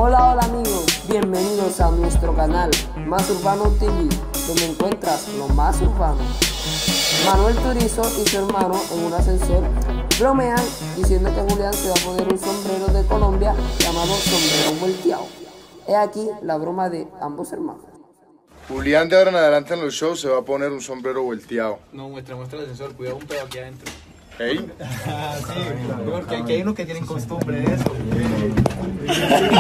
Hola, hola amigos, bienvenidos a nuestro canal Más Urbano TV, donde encuentras lo más urbano. Manuel Turizo y su hermano en un ascensor bromean diciendo que Julián se va a poner un sombrero de Colombia llamado sombrero volteado. He aquí la broma de ambos hermanos. Julián de ahora en adelante en los shows se va a poner un sombrero volteado. No, muestra el ascensor, cuidado un pedo aquí adentro. ¿Ey? Sí, porque aquí hay unos que tienen costumbre de eso.